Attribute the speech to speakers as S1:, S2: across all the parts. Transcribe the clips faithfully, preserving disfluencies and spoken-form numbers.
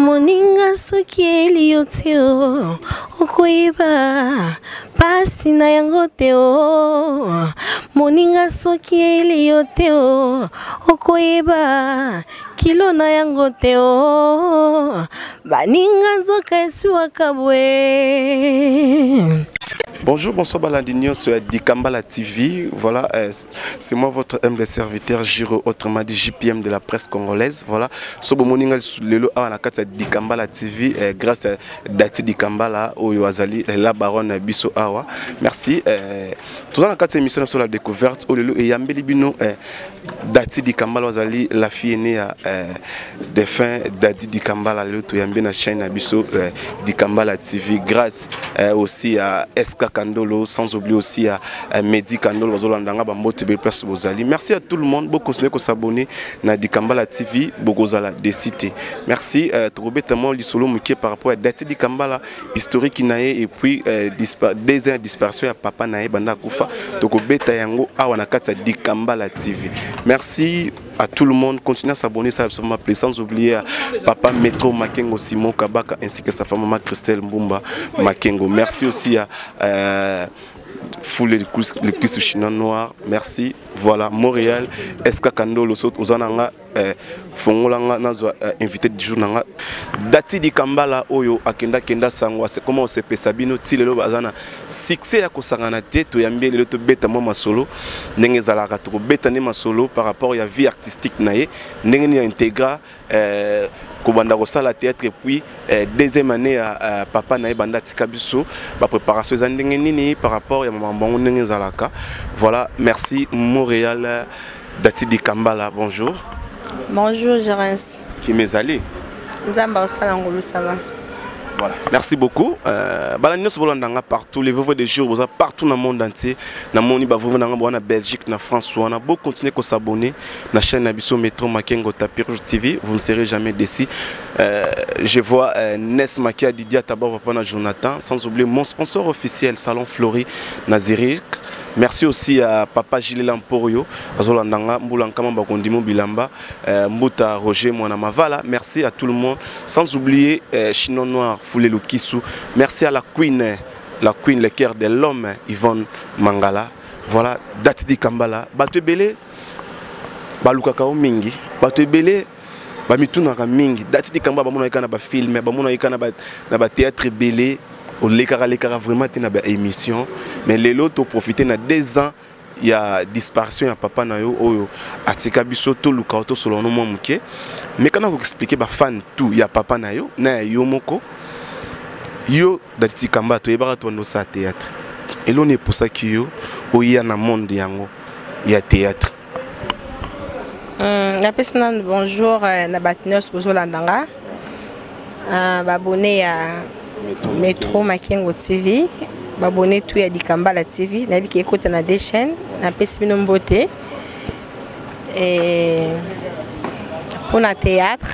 S1: moninga soki eliote o okoyeba pasi na yango te o moninga soki eliote o okoyeba kilo na yango te o baninga nzoka esiwaka bwe.
S2: Bonjour, bonsoir Balandinio sur Dikambala T V. Voilà, euh, c'est moi votre humble serviteur Giro, autrement dit J P M de la presse congolaise. Voilà, Sobo Moninga Lelo a la carte Dikambala T V euh, grâce à Dati Dikambala au Yoazali, la baronne Bisso Awa. Merci. Euh, tout dans la carte émission sur la découverte au Lelo et Yambeli Bino euh, Dati Dikambala Wazali, la fille née à euh, des fins Dati Dikambala Lelo to Yambé na chaîne Bisso euh, Dikambala T V grâce euh, aussi à S K Kandolo, sans oublier aussi à Mehdi Kandolo. Merci à tout le monde. Beaucoup continuez à s'abonner à Dikambala T V, Bogozala des cités. Merci. Troubétement l'isolo mouké par rapport à Dati Dikambala historique naé et puis des ans dispersion à Papa naé banda kufa. Toko beta yango awanakata Dikambala T V. Merci à tout le monde. Continuez à s'abonner, ça absolument plaisir. Sans oublier à Papa Metro Makengo Simon Kabaka ainsi que sa femme maman Christelle Mbumba Makengo. Merci aussi à euh, Foule le Kisu Chinois Noir. Merci. Voilà, Montréal, S K Kandolo, Ozananga, Fongolanga, Nazo, invité du jour. Dati Dikambala, Oyo, Akenda Kenda Sangwa, c'est comment on se peut Sabino, Tilelo Bazana, succès à Kosangana Tête, Yambé, le bêta Mama Solo, Nengezalaka, bêta Nema Solo par rapport à la vie artistique Naye, Nengi Integra. Kobanda Rosala théâtre et puis euh, deuxième année à, à Papa Nae Banda Tikabiso, ma préparation des par rapport à maman Zalaka. Voilà, merci Montréal, Dati Dikambala, bonjour.
S1: Bonjour Gérance.
S2: Qui m'est allé?
S1: Nzamba Osalangolo, ça va.
S2: Voilà. Merci beaucoup. Euh, partout, les veuveux des jours, partout dans le monde entier. Dans le monde, en Belgique, en France, on a beau continuer à s'abonner à la chaîne Abisso Metro Makengo Tapir T V. Vous ne serez jamais déçus. Euh, je vois euh, Ness Makia Didia Tabar Papa Jonathan. Sans oublier mon sponsor officiel, Salon Flori Nazirik. Merci aussi à Papa Gilles Lamporio, Azolandanga, Mbulankama Bakondimo Bilamba, Mbuta Roger Mwanamavala. Merci à tout le monde. Sans oublier euh, Chino Noir, Foulé Lukisu. Merci à la Queen, la Queen, le cœur de l'homme, Yvonne Mangala. Voilà, Dati Dikambala. Batebele, Balukakao Mingi. Batebele, Bamitunaka Mingi. Dati Dikambala, Bamuna Ikana ba film, Bamuna Ikana ba théâtre belé. Les cara les cara vraiment une émission mais les lots profiter na deux ans il y a disparition ya papa na yo oyo atika biso to luka to solo no mo muke mais quand on expliquer ba fan tout il y a papa na yo na yo moko yo Dati Dikambala to yebaka to no sa théâtre et l'on est pour ça que yo oya na monde yango il y a théâtre.
S1: Hum la personne bonjour na batnos bozolandanga euh abonné à Metro Makengo T V, abonné tout à Dikambala T V, nabi qui écoute na deux chaînes, na pesibino mbote. Et pour le théâtre,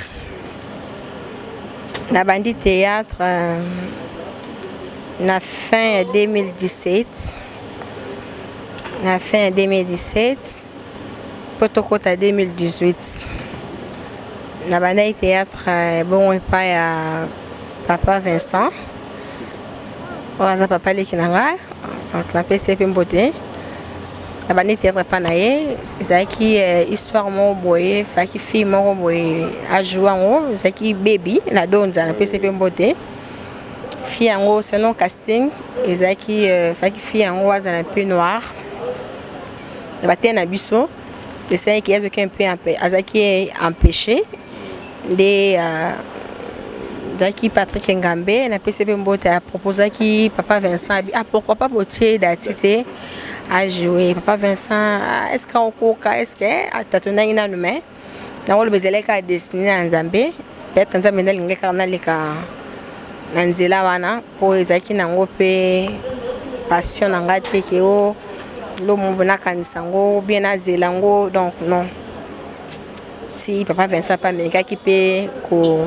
S1: na bandi théâtre euh, na fin deux mille dix-sept, na fin deux mille dix-sept, potokota deux mille dix-huit. Na bandi théâtre euh, bon et pas à Papa Vincent, oza papa lekinanga, donc la P C P mbote. La bande théâtre panaye, c'est qui histoire mon boy, fa qui fille mon boy a joué en haut, c'est qui baby la donne dans la P C P mbote. Fille en haut selon casting, c'est qui fa qui fille en haut dans un peu noir. La bataille na biso, c'est qui est aucun peu empêché de Daki Patrick Ngambe, na P C P Mbote a proposé qui Papa Vincent ah pourquoi pas Botier d'Atité à jouer. Papa Vincent est-ce qu'on coca est-ce que atatuna ina nume na wolo bezeleka destiné en Zambie peut-être Nzambe ndalinga kana leka nanzela wana po ezaki nango pe passion nanga teke o lo mubona kanisango bien azelango donc non si Papa Vincent pas mega qui peut ko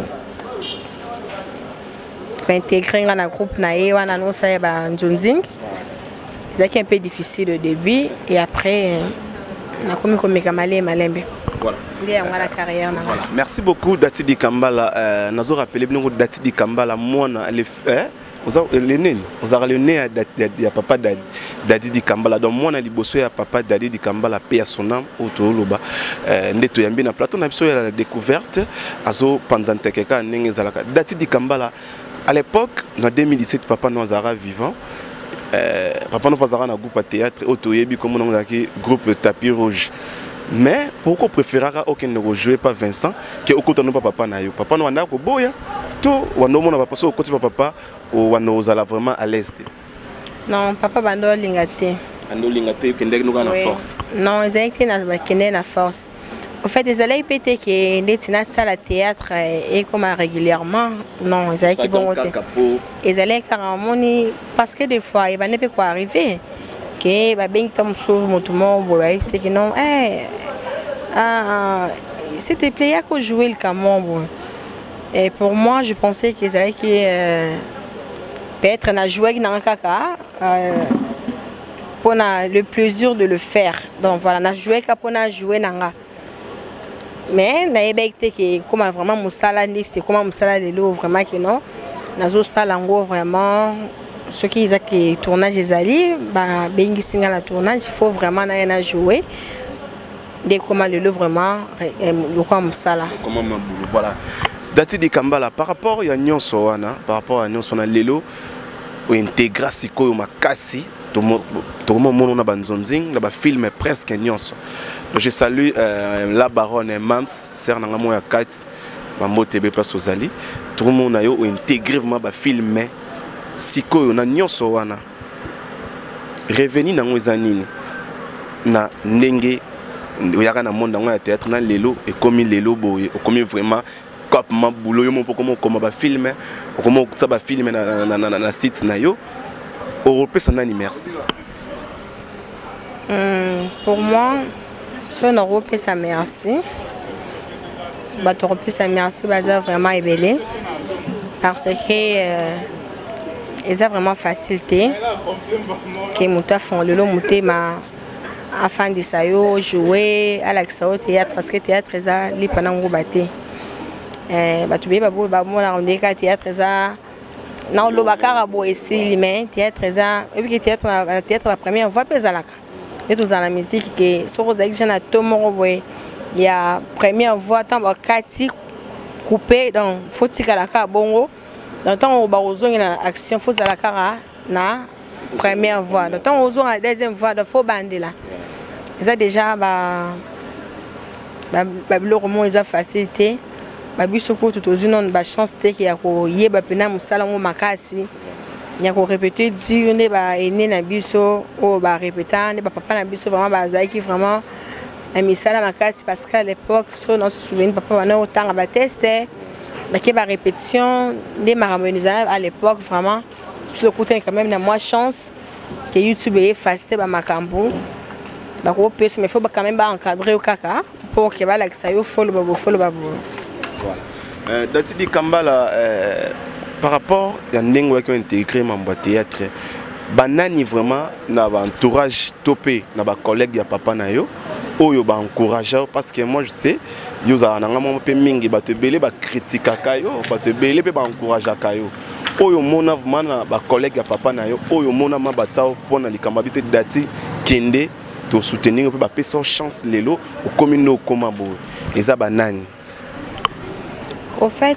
S1: intégrer dans le groupe naé wana no sa ba nzunzing c'est un peu difficile au début et après na komi komeka malé malembe.
S2: Voilà.
S1: La carrière.
S2: Voilà. Merci beaucoup Dati Dikambala. Euh, Nazo rappelé bien Dati Dikambala moi les eh vous avez le nez, vous avez le nez à papa Dadi Dikambala. Donc moi na liboso ya papa Dadi Dikambala paix à son âme autour loba. Ndeto yambi na plateau na biso ya la découverte azo panzante keka ndenge zalaka. Dati Dikambala à l'époque en deux mille dix-sept papa Noazara vivant. Euh, papa Noazara na groupe à théâtre autoyebi comme on a groupe Tapis Rouge. Mais pourquoi préférera aucun ne jouer pas Vincent que au côté de papa na yo papa no anda ko boya to wano mona papa so côté papa o wano zala vraiment à l'est.
S1: Non papa bando lingate
S2: ando lingate que ndek no na force.
S1: Non exactement na bakene na force. En fait les allées pété que netina salle à théâtre et comme régulièrement non ils allaient qui bon ils allaient carrément parce que des fois il va ne peut quoi arriver que bah bien tom sur motumo boy c'est que non eh ah c'était plaisir à jouer le camon. Et pour moi je pensais qu'ils allaient qui euh, peut-être na jouer dans kaka euh, pour na le plaisir de le faire. Donc voilà na jouer ka pour na jouer nanga. Mais na ebekte que comme vraiment musala ni c'est comment musala de l'eau vraiment que non nazo sala ngo vraiment ce qui est que tournage des alliés bah bengi singa la tournage il faut vraiment na na jouer dès comment le vraiment le quoi musala
S2: comment voilà Dati Dikambala par rapport ya nyonso wana par rapport à nyonso na lelo o intégra sikoyo makasi tout le monde a banzonzing, là film presque nyonso. Je salue euh, la baronne Mams, sœur nangamo ya Katz, mambo tebe place aux ali. Tout le monde a yo intégré vraiment ba film sikoyo na nyonso wana. Reveni na ngwezanini na ndenge oyaka na monde ya théâtre na lelo et comme lelo boye, comme vraiment comme ma boulot yo mon comment comment ba film, comment ça ba film na na na na site na yo. Européen, ça n'a ni merci.
S1: Hum, pour moi, si on Europe, ça merci. Bah, Europe, ça merci, bah, ça vraiment ébellé. Parce que euh, ils ont vraiment facilité. Que Mouta font le lot, Mouta ma afin de ça jouer à l'accès théâtre parce que théâtre ça li pendant gros bâté. Euh, bah tu bien bah bon bah moi on dit que théâtre ça non le bakara bo ici mais théâtre ça et puis théâtre théâtre la première fois pesalaka et tout dans la musique que sur aux examens tomo boy il y a première voix tant bakati coupé donc faut tikalaka bongo dans temps au barozo il a action faut zalaka na première voix dans temps aux la deuxième voix de faut bander là ça déjà bah bah le roman ils a facilité babiso ko tout aux une ba chance te ki ya ko yeba pena musala mo makasi ya ko répéter dire ne ba ene na biso o ba répéter ne ba papa na biso vraiment ba zaki vraiment na misala makasi parce qu'à l'époque so non se souvient papa wana autant ba tester ba ke ba répétition des maramonisation à l'époque vraiment tout le côté quand même na moi chance que YouTube est facile ba makambo ba ko pèse mais faut ba quand même ba encadrer au kaka pour que ba la que ça yo follow ba follow ba.
S2: Euh, Dati Dikambala, euh, par rapport à Nengo qui ont intégré mon théâtre, banani vraiment na entourage topé na ba collègue ya papa na yo, oyo ba encourager parce que moi je sais yo za na ngamo pe mingi ba te belé ba critiquer kayo, ba te belé pe ba encourager kayo. Oyo mona vraiment na ba collègue ya papa na yo, oyo mona ma ba tsao pona likamba bité Dati kende to soutenir pe ba peso chance lelo au commune koma bo. Eza banani.
S1: Au fait,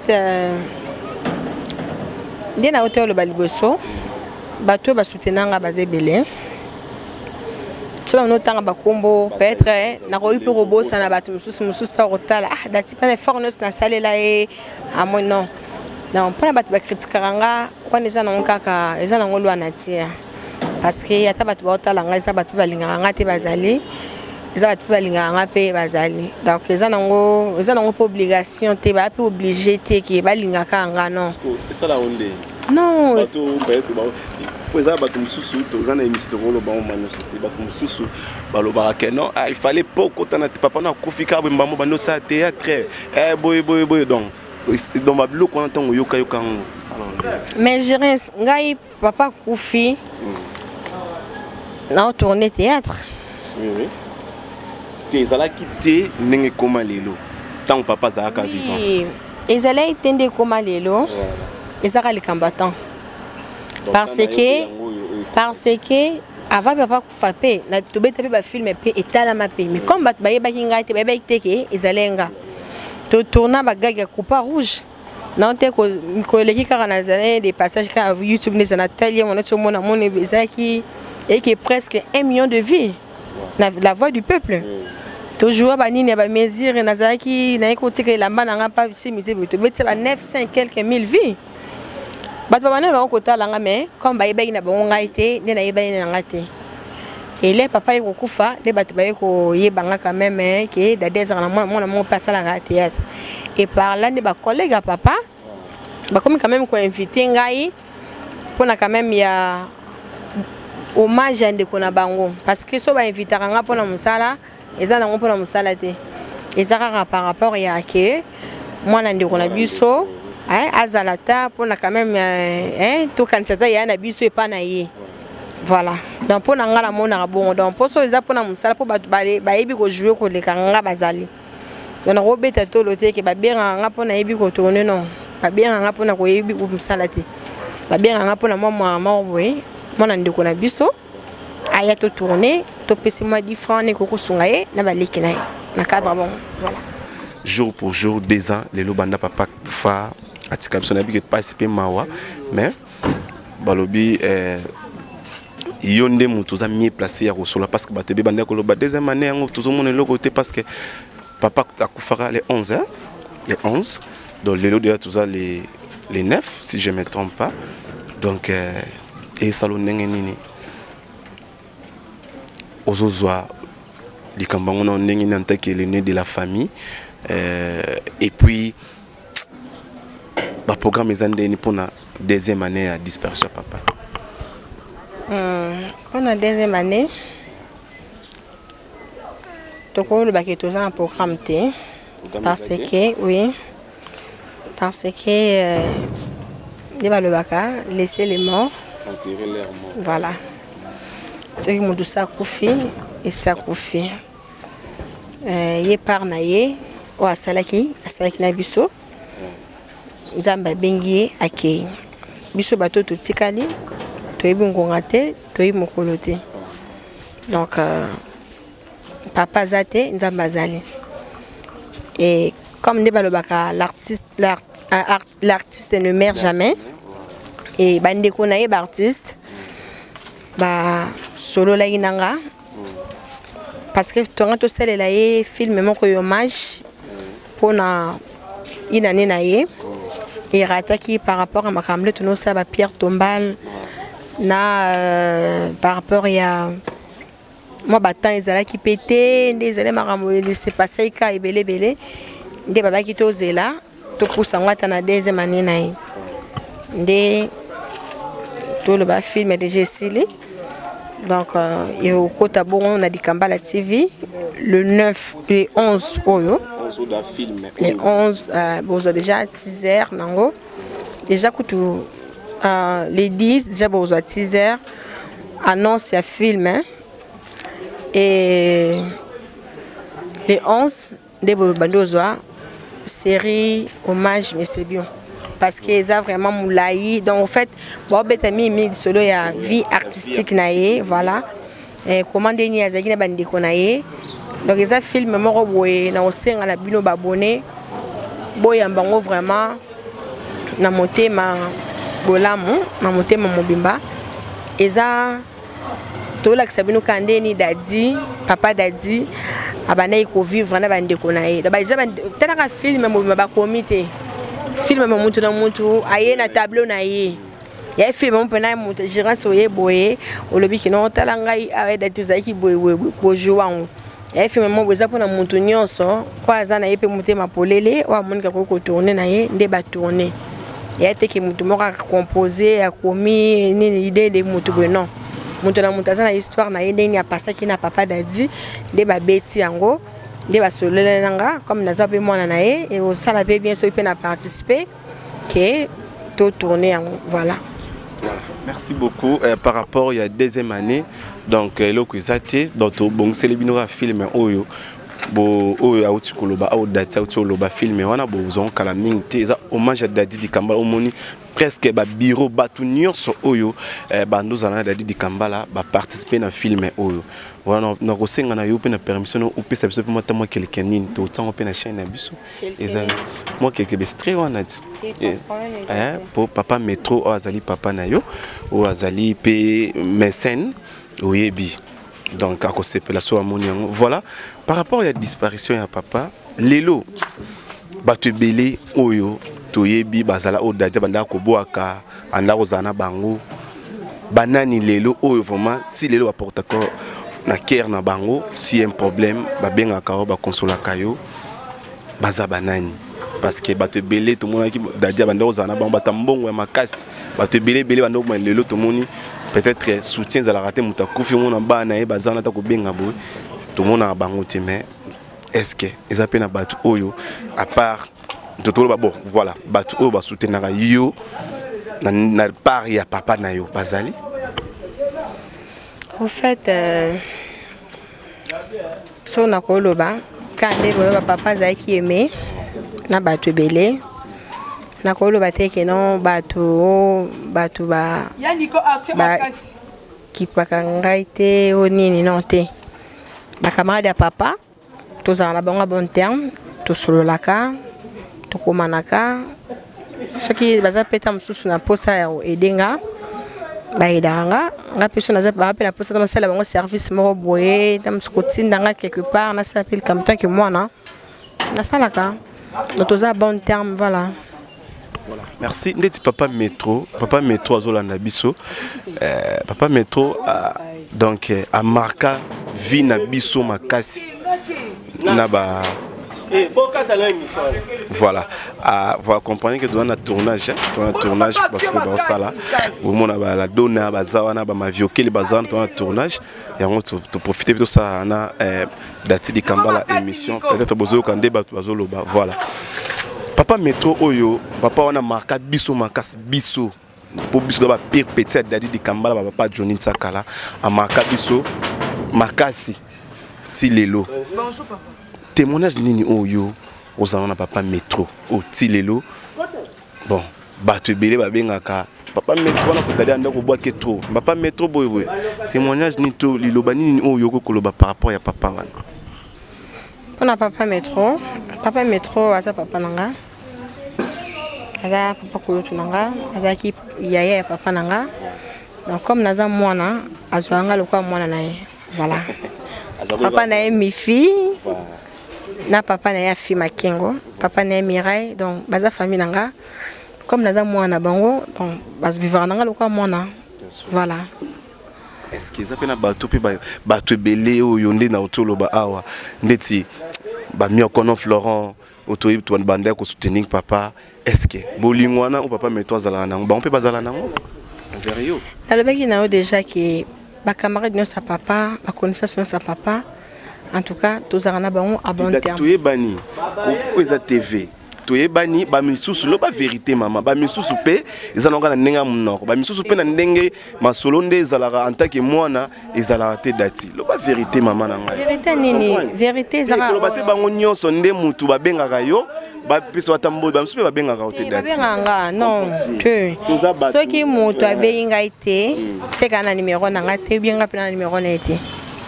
S1: dès la hauteur le baliboso, bateau va soutenir la base belé. Sur un autre bakombo, peut-être, n'a pas eu pour robot, ça n'a pas tout sous sous par hôtel. Ah, d'ati pas les fornes na salle là et à mon non. Non, pas la batte ba critiquer ranga, on est en kaka, ils en ont loi nature. Parce que y a ta batte ba hôtel ranga, ça batte ba linga ranga te bazali. Ils ont tout balinga pe bazali donc ils ont ils ont pas obligation te ba pe obligé te ki balinga kanga non
S2: ça la onde
S1: non
S2: bato peut-être ba poza bato mususu to zana émission lo ba mano so bato mususu ba lo ba ke non il fallait pas kotana papa na kufika ba mo bano sa théâtre eh boy boy boy donc dans ma bloc on entend yoka yoka ça la onde
S1: mais j'irai ngai papa kufi na tourner théâtre
S2: oui oui bien ezala quitté ndenge koma lelo tant papa zaka vivant
S1: ezala itende koma lelo ezaka le combattant parce que parce que avant papa kufa pe na tobeta pe ba film pe etalama pe mais comme bat baye bakinga te baye bakiteke ezalenga to tourna bagaga coupa rouge non te ko ko leki kaka na zane des passages ka YouTube les Nathalie on a tout mon mon ezaki et qui est presque un million de vies la, la voix du peuple toujours ba nini ba mesure na zaki na ko tika la mbana nga pa si mise to beta ba neuf cent quelques mille vies bat ba na ba ko tala nga mais comme baye baye na ba nga été ne na yeba na ngate et les papa y kufa les bat baye ko yebanga quand même que da des ans mon mon mon passe à la théâtre et par là des collègues à papa bah comme quand même ko invité ngai pour na quand même il y a hommage à ndeko bango parce que so ba inviter nga pour na musala eza na ngo pour na musala te ezaka par rapport ya que moi na ndeko na biso hein azalata pour na quand même hein to kanisa ya na biso e pa na ye voilà donc pour na ngala mona bon donc pour so eza pour na musala pour ba ba yebi ko jouer ko le kanga bazali donc on beta to lote ke ba bien nga pour na yebi ko tourner non ba bien nga pour na ko yebi ko musala te ba bien nga pour na moi moi boy mon ndeko na biso aya to tourner to pesi ma différent ne ko sunga ye na ba leki na na cadre bon voilà
S2: jour pour jour des ans les lobanda papa fa atika biso na bi ke participer mawa mais balobi euh yonde mutu za mieux placé ya kosola parce que batebe banda ko loba deuxième année ngo tout monde le côté parce que papa akufara les onze hein les onze donc les lots tout ça les les neuf si je me trompe pas donc euh, et salon ndenge nini ozozwa likambango na ndenge nini antake le né de la famille euh, et puis ba programme ezandeni pour la deuxième année à dispersion papa.
S1: Hum, pour la deuxième année toko le baké tous un programme T parce que oui parce que euh, il va le baka laisser les morts enterrer leurs morts voilà ceux qui m'ont dit ça koufi et ça koufi euh yé par naie ou asalaki asalaki na biso nzamba bengi ake biso bato to tikali to yebi ngonga te to yebi mokolo te donc euh, papa zate nzamba zali et comme ne balobaka l'artiste l'artiste ne meurt jamais et bande ko na yeba artiste ba solo la inanga parce que tonga to sele la ye film moko hommage pour na inane na ye et rataki par rapport à ma camble tout nous ça ba pierre tombale na euh, par rapport ya moi battant ezala ki pété ndezale makambo laisser passer ka ebele bele nde baba ki to zela to poussa ngata na deuxième année na ye nde tout le ba film de Jesili donc euh, et au côté bon on a dit Kambala T V le neuf et onze oyo les onze euh, bon déjà teaser nango déjà kutu euh, les dix déjà bon teaser annonce ya film hein? Et les onze de bandozoa série hommage mais c'est bien parce que ça vraiment moulaï donc en fait bon betami mi solo ya vie artistique naé voilà et comment deni azaki na bandiko naé donc ça film moko boye na osenga na bino babone boya mbango vraiment na motema bolamu na motema mobimba eza tola kisabino kandeni dadi papa dadi abana iko vivre na bandeko naé ba eza tala film mobimba ba comité film ma mutu na mutu aye na tableau na ye ya film mon pena mutu gérance oye boye olobi kino tala ngai awe datu zaki boye bojo wangu ya film mon boza pona mutu nyonso kwa azana yepe mutema polele wa monika ko tourner na ye nde ba tourner ya teke mutu moka composer ya komi ni idée de mutu non mutu na mutu azana histoire na ye ndeni ya pasaki na papa dadi nde ba beti yango de ba solele nanga comme naza pe mwana na ye et au sala pe bien sûr il peut na participer que tout tourner voilà.
S2: Voilà. Merci beaucoup euh, par rapport il y a deuxième année donc le kuizate donc bon c'est le binora film oyo bo oyo auti koloba au dati auti koloba filme wana bo zon kala mingi te eza hommage à Dadi Dikambala omoni presque ba bureau batu nyonso oyo ba ndozana Dadi Dikambala ba participer na filme oyo wana na kosenga na yo pe na permission ou pe ça peut moi moi quelqu'un nini to tango pe na chaîne na biso eza moi quelque bestre wana dit eh pour papa métro azali papa na yo ou azali pe mécène oyebi. Donc, à cause de la voilà. Par rapport à la disparition de papa, Lelo, Batu Belé, Oyo, Toyebi, Bazala, Odadia, Banda Koboaka, Anda Rosana Bango, Banani Lelo, Oyo, vraiment, si Lelo apporte encore na Ker na Bango, si y a un problème, Babenga Kao, Bakonsola Kayo, Baza Banani. Parce que Batu Belé, tout le monde qui Dadia, Banda Rosana Bango, Batambongo, Makas, Batu Belé, Belé, Banda Lelo, tout le monde. Peut-être soutien à la raté muta kofi mon ba na e bazana ta ko benga boy tout le monde a bango te mais est-ce que ils appellent na batu oyo à part de tout bon voilà batu oyo ba soutenir yo na na part ya papa na yo bazali
S1: en fait euh, so na ko loba quand le papa za qui aimé na batu belé na kolo bateke non bato bato ba ba ki pakangaite o nini non te ba camarade ya papa tozala na bango bon terme to sololaka to komanaka soki baza peta mususu na posa ya edenga ba edanga nga peso na za ba pe na posa na sala bango service moko boye tam skotinda nga quelque part na sa pile comme tant que moi na na salaka toza bon terme voilà.
S2: Voilà. Merci. Ndeti papa métro, papa métro azolanda biso. Euh, papa métro a donc a marqué vie na biso makasi. Na ba voilà. Ah, voilà comprendre que dans un tournage, dans un tournage parce que dans ça là, au moment où la donne à bazawana, ba ma vioquer les bazan dans un tournage et on te profiter de ça na Dadi Dikambala émission. Peut-être bozo quand débat bazolo voilà. Papa métro oyo papa wana marka biso makas biso po biso da ba pire petit Dadi Dikambala ba papa Johnny Nsakala a marka biso makasi ti lelo bonjour papa témoignage nini oyo ozana na papa métro o ti lelo bon batu belé ba bengaka papa métro wana ko dali anda ko boa ke trop papa métro boy boy témoignage ni to liloba nini oyo ko koloba par rapport ya papa wana.
S1: On a papa métro, papa métro, asa papa nanga, asa papa kulutu nanga, asa ki yaya papa nanga. Donc comme naza mwana, azwanga lokwa mwana nae, voilà. Papa nae mi fille, na papa nae fi makingo, papa nae Mireille, donc baza famille nanga. Comme naza mwana bango, donc bas vivre nanga lokwa mwana, voilà.
S2: Est-ce qu'ils appellent un bateau puis bateau belé ou yondé na autour ba awa ndeti ba mi okono Florent autour to bande ko soutenir papa est-ce que bolingwana ou papa meto azala na ba on peut bazala na ngo vers yo
S1: na le baki na déjà que ba camarade no sa papa ba connaissance no sa papa en tout cas tous arana ba on à bon terme
S2: tu es bani ou eza T V toye bani ba misusu lo ba vérité maman ba misusu pe ezalanga na ndenga munoko ba misusu pe na ndenge masolo nde ezalaka en tant que mwana ezalaka te dati lo ba vérité maman na ngai
S1: vérité nini vérité ezalaka
S2: lo ba te bango nyonso nde mutu ba bengaka yo ba pesa watambo ba misusu ba bengaka te dati
S1: ba benganga non te soki mutu abeyinga ite c'est kana numéro na ngate bienga pe na numéro na ite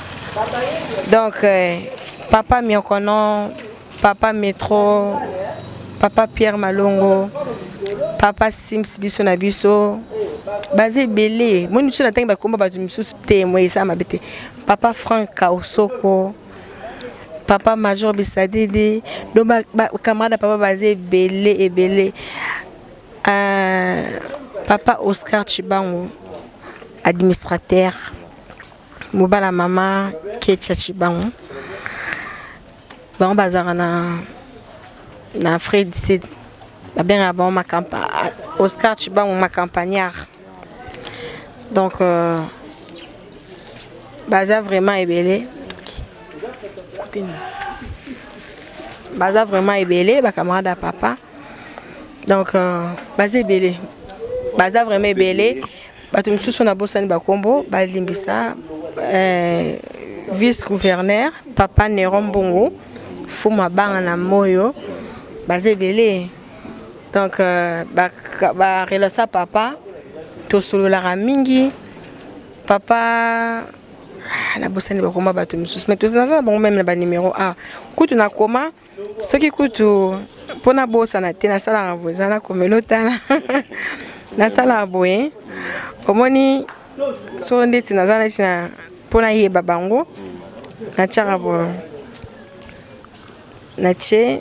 S1: donc euh, papa miokono papa métro papa Pierre Malongo, papa Sims biso na biso, basé belé. Moi nous sommes ba komba ba misus te moi ça mabete. Papa Franck Kaosoko, papa Major Bisadede, do ba camarade papa basé belé et belé. Euh, papa Oscar Chibango, administrateur. Mobala maman Ketia Chibango. Bon bazarana na Fred Sid bien avant ma campagne Oscar Chibango ma campagnard donc euh, baza vraiment ébélé baza vraiment ébélé ba camarade à papa donc euh, baza ébélé baza vraiment ébélé bato misusu na bosani ba kombo ba limbisa euh, vice-gouverneur papa Néron Bongo fuma banga na moyo baza ebele donc barelasa papa tosololaka mingi papa nabosani bakoma bato misusu mais tozaza bango meme na banimero a kutu nakoma soki kutu mpo nabosana te nasalaka boye eza nakomela otala nasalaka boye omoni so ndeti naza neti na mpo nayeba bango natiaka boye natie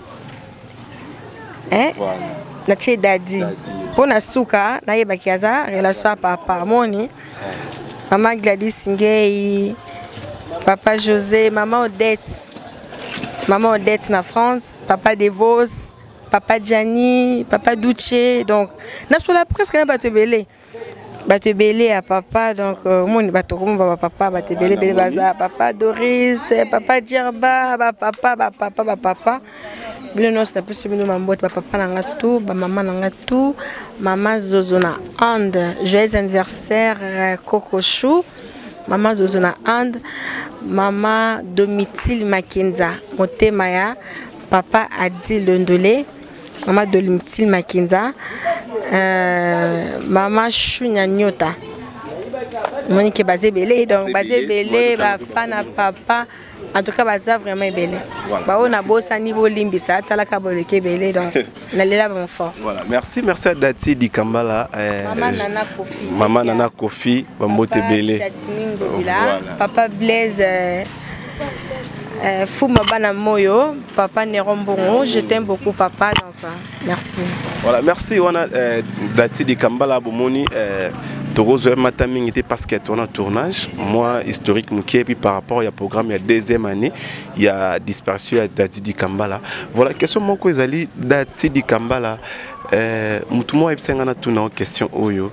S1: natie dadi mpo na suka nayebaki aza relation ya papa moni Maman Gladys Ngei, Papa José, Maman Odette, Maman Odette na France, Papa Devos, Papa Gianni, Papa Duce, donc na sur la presque na bato belé. Bato belé à papa, donc mon bato comme papa, bato belé belé baza, Papa Doris, Papa Djerba, papa, papa, papa, papa. Bino no c'est plus bino mambote papa nanga tout, ba maman nanga tout, maman Zozona And, joyeux anniversaire Coco Chou, maman Zozona And, maman Domitil Makenza, moté Maya, papa Adi Londolé, maman Domitil Makenza, euh, maman Chunya Nyota. Monique basé belé, donc basé belé, ba fana papa. En tout cas, baza vraiment belé. Bah on a bossé à niveau limbisa, talaka boleke belé donc nalela bon fort.
S2: Voilà, merci, merci à Dati di Kambala. Euh,
S1: Maman Nana Kofi.
S2: Maman Nana Kofi, bambote belé.
S1: Voilà. Papa Blaise euh, euh, Fouma Bana Moyo, papa Nerombongo, je t'aime beaucoup papa donc euh, merci. Voilà,
S2: merci on a euh, Dati di Kambala bomoni euh, Torozo Mataming était parce qu'il y a un tournage. Moi, historique, et puis par rapport au programme, il y a deuxième année, il y a dispersion à Dati di Kambala. Voilà, question mon quoi Zali Dati di Kambala. Moutouma et Psengana tout une question Oyo.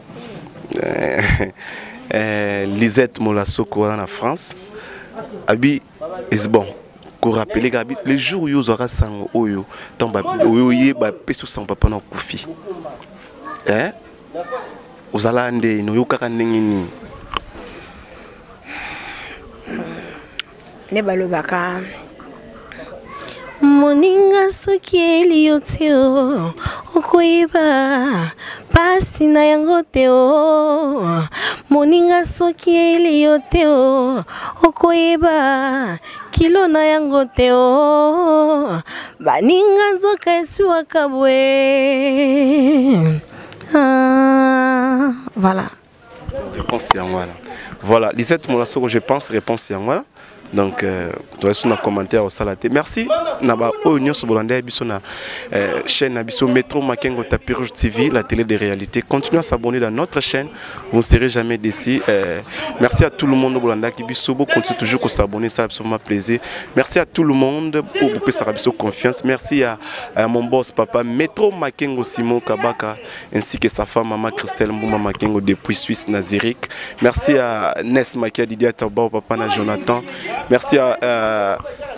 S2: Lisette Molasoko en France. Abi, est bon. Pour rappeler les jours où vous aurez sang Oyo, tant bah Oyo yé bah pesu sang papa non koufi. Hein? Uzalande no yukaka ningini
S1: ne balobaka moninga soki eliote o okoyeba pasi na yango te o moninga soki eliote o okoyeba kilo na yango te o baninga nzoka esiwaka bwe. Ah, voilà.
S2: Réponse en voilà. Voilà, Lisette Molasoko, je pense réponse en voilà. Donc, euh, tu as un commentaire au salaté. Merci. Naba Oignon Sobolande Abisso na chaîne Abisso Métro Makengo Tapis Rouge T V, la télé des réalités. Continuez à s'abonner dans notre chaîne. Vous ne serez jamais déçus. Euh, merci à tout le monde au Bolanda qui bisobo. Continuez toujours à s'abonner, ça absolument plaisir. Merci à tout le monde pour vous faire Abisso confiance. Merci à, à mon boss papa Métro Makengo Simon Kabaka ainsi que sa femme maman Christelle Mbouma Makengo depuis Suisse Nazirique. Merci à Ness Makia Didier Taba papa na Jonathan. Merci à euh,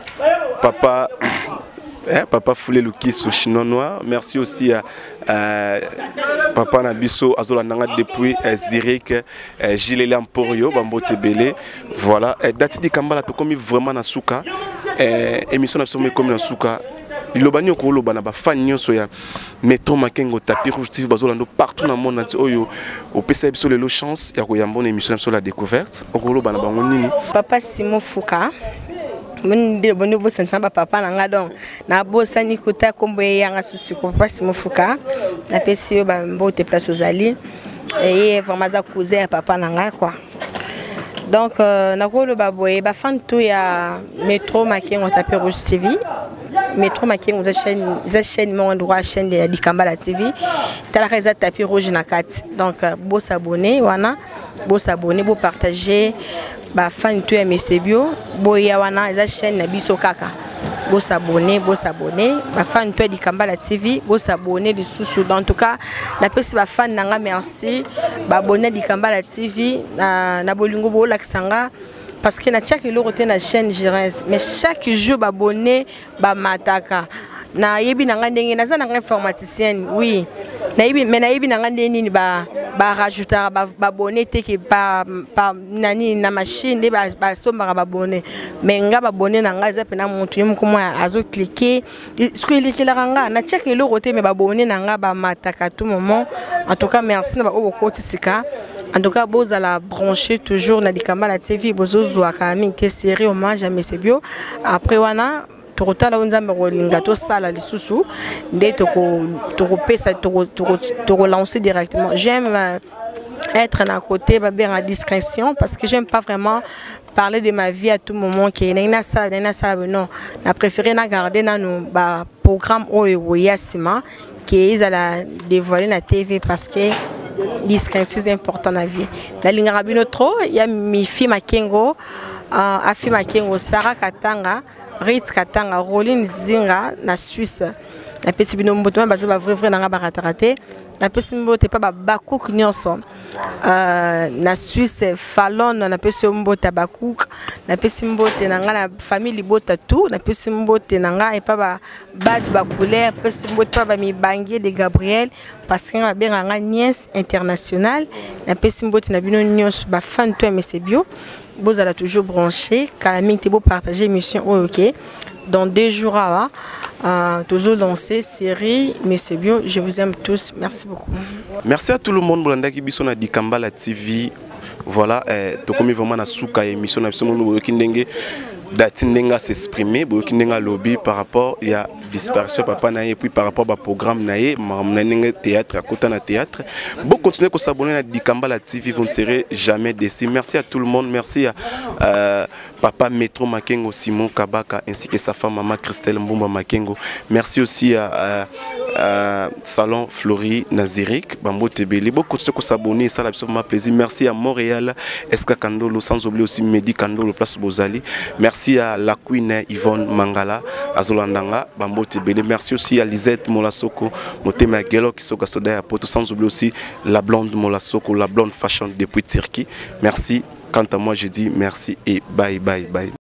S2: papa, eh, papa Foulé Lukis au Chinois Noir. Merci aussi à euh, papa Nabiso Azola Nanga depuis euh, Zurich, euh, Gilles Lamporio, Bambo Tebele. Voilà. Et Dati di Kambala, tu comme vraiment na souka. Émission absolument comme na souka. Lobani okolo bana ba fan nyonso ya Métro Makengo Tapis Rouge T V bazolando partout dans le monde oyo au P C biso lelo chance ya ko yambona émission sur la découverte okolo bana bango nini
S1: papa Simon Fouka mon de bonu bo sentamba papa nanga donc na bo sani kota kombo yanga susi ko papa Simon Fouka na pesi ba mbote place aux alliés et vraiment za cousin papa nanga quoi. Donc na ko lo ba boye ba fan tout ya Métro Makengo Tapis Rouge T V. Métro Makengo za chaîne za chaîne mon droit chaîne de di Kambala T V tala reza Tapis Rouge na kat donc beau s'abonner wana beau s'abonner beau partager ba fan tout ya mesebio beau ya wana za chaîne na biso kaka beau s'abonner beau s'abonner ba fan tout di Kambala T V beau s'abonner les sous en tout cas la pesi ba fan nanga merci ba abonner di Kambala T V na na bolingo bo laksanga. Parce que na chaque jour on a chaîne Gérance mais chaque jour abonné ba mataka na yebi nanga ndenge naza nanga informaticien oui na yebi mais na yebi nanga ndenge ni ba ba rajouter ba abonné te que ba ba nani na machine de ba ba somba ba abonné mais nga ba abonné na nga zape na montu yemu ko moi azo cliquer ce que il est là nga na check le côté mais ba abonné na nga ba mataka tout moment en tout cas merci na ba oboko tisika en tout cas boza la brancher toujours na Dikambala T V bozo zwa kami ke série hommage à Monsieur Bio après wana tokotala onzambe kolinga to sala lisusu nde toko toko pesa toko toko lancer directement. J'aime euh, être à côté babé en discrétion parce que j'aime pas vraiment parler de ma vie à tout moment qui na ça na ça non na préféré na garder na no ba programme oyo yasima qui est à la dévoiler na T V parce que discrétion c'est important dans la vie. La ligne rabino trop il y a mi fille Makengo euh, afi Makengo Sarah Katanga Ritz Katanga Rolin Zinga na Suisse na petit bino mboto ba za ba vrai vrai na nga ba raté na petit mboto pas ba bakouk nyonso euh na Suisse Fallon na petit mboto bakouk na petit mboto na nga na famille bota tout na petit mboto na nga et pas ba base ba couleur petit mboto ba mi bangier de Gabriel parce que nga ba nga nièce internationale na petit mboto na bino nyonso ba fan to Monsieur Bio. Vous allez toujours branché, car la mine beau partager émission ok. Dans deux jours, euh, toujours lancé série Monsieur Bio. Je vous aime tous. Merci beaucoup.
S2: Merci à tout le monde. Bolanda qui bison a Dikambala T V. Voilà, tout comme vraiment na souka émission na bison no kindenge datindenga s'exprimer, bokindenga lobby par rapport il y a disparition papa na et puis par rapport au programme naé mamnanga théâtre à côté na théâtre. Bon continuez à s'abonner à Dikambala T V, vous ne serez jamais déçus. Merci à tout le monde, merci à euh, papa Metro Makengo Simon Kabaka ainsi que sa femme maman Christelle Mbumba Makengo. Merci aussi à, à, à Salon Flori Nazirik Bambo Tebeli. Bon continuez à s'abonner, ça absolument plaisir. Merci à Montréal Eska Kandolo, sans oublier aussi Mehdi Kandolo place Bozali. Merci à la Queen Yvonne Mangala Azolandanga Bambo Tebeli. Merci aussi à Lisette Molasoko Motema Gelo qui sont Soda Poto, sans oublier aussi la blonde Molasoko, la blonde fashion depuis Turquie. Merci. Quant à moi, je dis merci et bye bye bye.